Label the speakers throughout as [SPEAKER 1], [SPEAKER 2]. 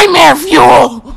[SPEAKER 1] Nightmare fuel!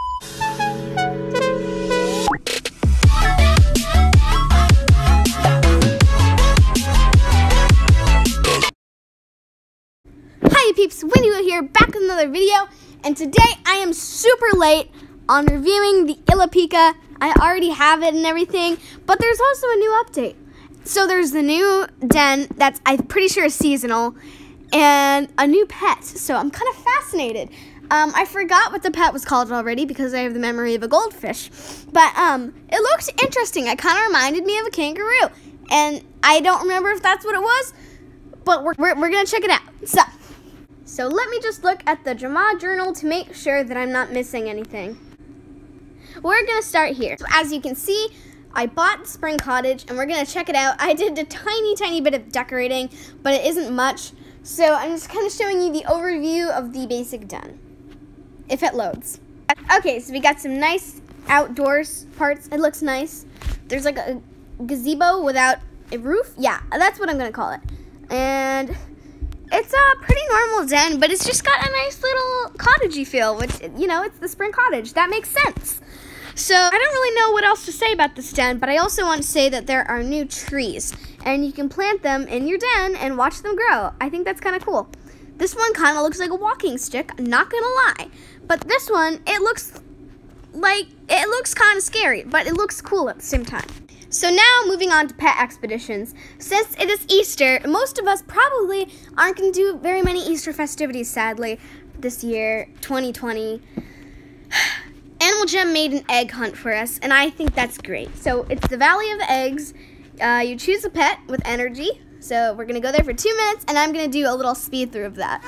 [SPEAKER 2] Hiya peeps, WindyWoot here, back with another video, and today I am super late on reviewing the R.I.P. I already have it and everything, but there's also a new update. So there's the new den that's, I'm pretty sure, is seasonal, and a new pet, so I'm kind of fascinated. I forgot what the pet was called already because I have the memory of a goldfish, but it looked interesting. It kind of reminded me of a kangaroo, and I don't remember if that's what it was, but we're going to check it out. So let me just look at the drama journal to make sure that I'm not missing anything. We're going to start here. So as you can see, I bought the spring cottage, and we're going to check it out. I did a tiny bit of decorating, but it isn't much. So I'm just kind of showing you the overview of the basic den, if it loads. Okay, so we got some nice outdoors parts. It looks nice. There's like a gazebo without a roof. Yeah, that's what I'm going to call it. And it's a pretty normal den, but it's just got a nice little cottagey feel, which, you know, it's the spring cottage. That makes sense. So I don't really know what else to say about this den, but I also want to say that there are new trees, and you can plant them in your den and watch them grow. I think that's kind of cool. This one kind of looks like a walking stick, I'm not going to lie. But this one, it looks kind of scary, but it looks cool at the same time. So now, moving on to pet expeditions. Since it is Easter, most of us probably aren't going to do very many Easter festivities, sadly, this year, 2020. Animal Jam made an egg hunt for us, and I think that's great. So it's the Valley of the Eggs. You choose a pet with energy. So we're going to go there for 2 minutes, and I'm going to do a little speed through of that.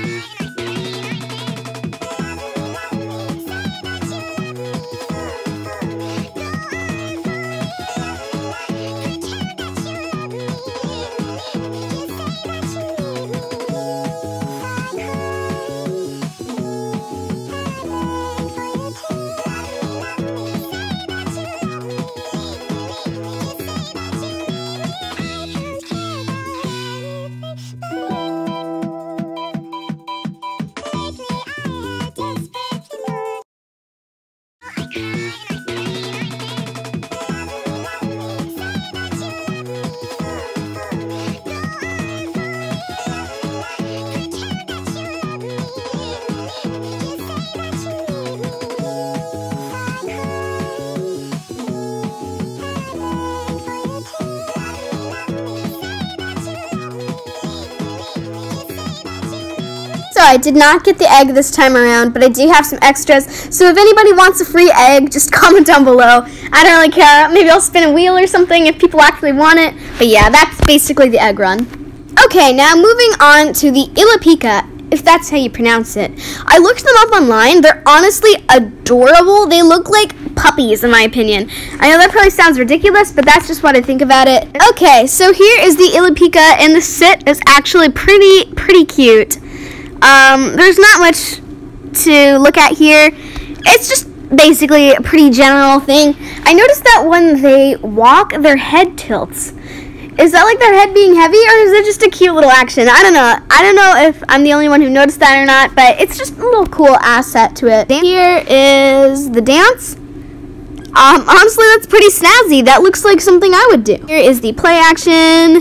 [SPEAKER 2] So I did not get the egg this time around, but I do have some extras. So if anybody wants a free egg, just comment down below. I don't really care. Maybe I'll spin a wheel or something if people actually want it. But yeah, that's basically the egg run. Okay, now moving on to the R.I.P, if that's how you pronounce it. I looked them up online. They're honestly adorable. They look like puppies, in my opinion. I know that probably sounds ridiculous, but that's just what I think about it. Okay, so here is the R.I.P, and the sit is actually pretty cute. There's not much to look at here. It's just basically a pretty general thing. I noticed that when they walk, their head tilts. Is that like their head being heavy, or is it just a cute little action? I don't know. I don't know if I'm the only one who noticed that or not, but it's just a little cool asset to it. Here is the dance. Honestly, that's pretty snazzy. That looks like something I would do. Here is the play action.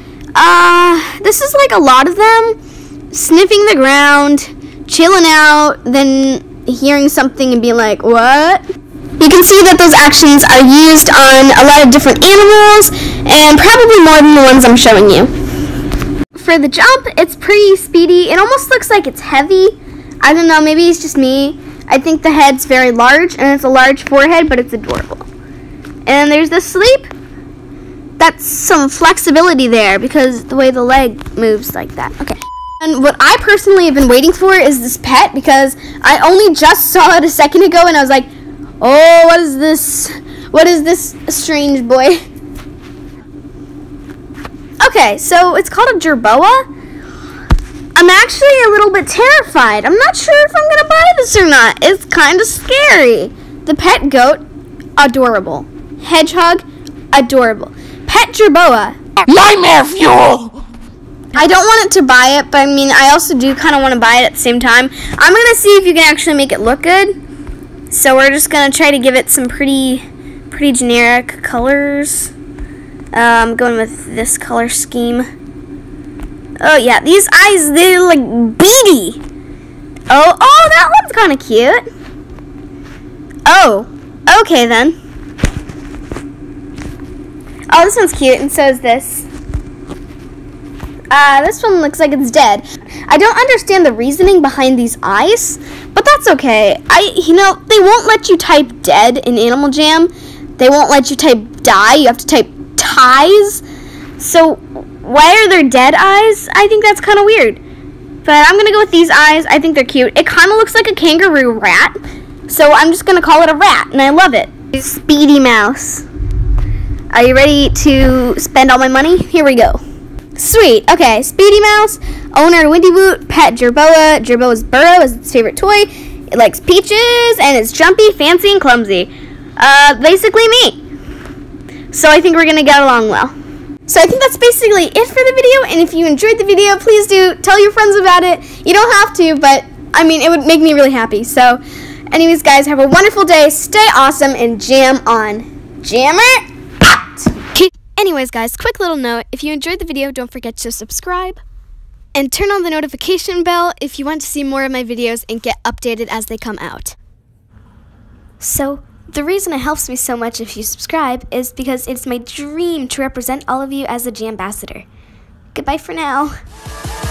[SPEAKER 2] This is like a lot of them. Sniffing the ground, chilling out, then hearing something and being like, what? You can see that those actions are used on a lot of different animals, and probably more than the ones I'm showing you. For the jump, it's pretty speedy. It almost looks like it's heavy. I don't know, maybe it's just me. I think the head's very large, and it's a large forehead, but it's adorable. And there's the sleep. That's some flexibility there, because the way the leg moves like that. Okay. And what I personally have been waiting for is this pet, because I only just saw it a second ago, and I was like, oh, what is this? What is this strange boy? Okay, so it's called a jerboa. I'm actually a little bit terrified. I'm not sure if I'm going to buy this or not. It's kind of scary. The pet goat, adorable. Hedgehog, adorable. Pet jerboa.
[SPEAKER 1] Nightmare fuel!
[SPEAKER 2] I don't want it to buy it, but I mean, I also do kind of want to buy it at the same time. I'm going to see if you can actually make it look good. So we're just going to try to give it some pretty generic colors. I'm going with this color scheme. Oh yeah, these eyes, they're like beady. Oh, that one's kind of cute. Oh, okay then. Oh, this one's cute, and so is this. This one looks like it's dead. I don't understand the reasoning behind these eyes, but that's okay. They won't let you type dead in Animal Jam. They won't let you type die. You have to type ties. So why are there dead eyes? I think that's kind of weird. But I'm going to go with these eyes. I think they're cute. It kind of looks like a kangaroo rat. So I'm just going to call it a rat, and I love it. Speedy Mouse. Are you ready to spend all my money? Here we go. Sweet. Okay, Speedy Mouse, owner WindyWoot, pet Jerboa. Jerboa's burrow is its favorite toy. It likes peaches, and it's jumpy, fancy, and clumsy. Basically me. So I think we're going to get along well. So I think that's basically it for the video, and if you enjoyed the video, please do tell your friends about it. You don't have to, but, I mean, it would make me really happy. So, anyways, guys, have a wonderful day, stay awesome, and jam on. Jammer out! Anyways, guys, quick little note. If you enjoyed the video, don't forget to subscribe and turn on the notification bell if you want to see more of my videos and get updated as they come out. So, the reason it helps me so much if you subscribe is because it's my dream to represent all of you as a Jambassador. Goodbye for now.